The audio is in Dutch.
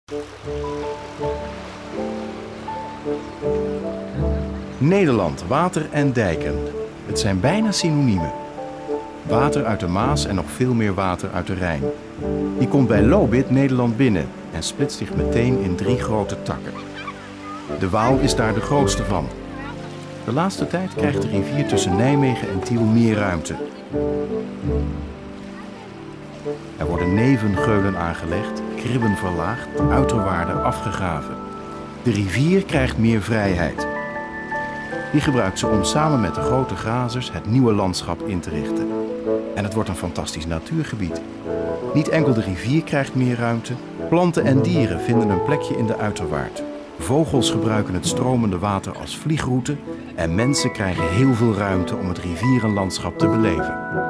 Nederland, water en dijken. Het zijn bijna synoniemen. Water uit de Maas en nog veel meer water uit de Rijn. Die komt bij Lobith Nederland binnen en splitst zich meteen in 3 grote takken. De Waal is daar de grootste van. De laatste tijd krijgt de rivier tussen Nijmegen en Tiel meer ruimte. Er worden nevengeulen aangelegd, kribben verlaagd, uiterwaarden afgegraven. De rivier krijgt meer vrijheid. Die gebruikt ze om samen met de grote grazers het nieuwe landschap in te richten. En het wordt een fantastisch natuurgebied. Niet enkel de rivier krijgt meer ruimte, planten en dieren vinden een plekje in de uiterwaard. Vogels gebruiken het stromende water als vliegroute en mensen krijgen heel veel ruimte om het rivierenlandschap te beleven.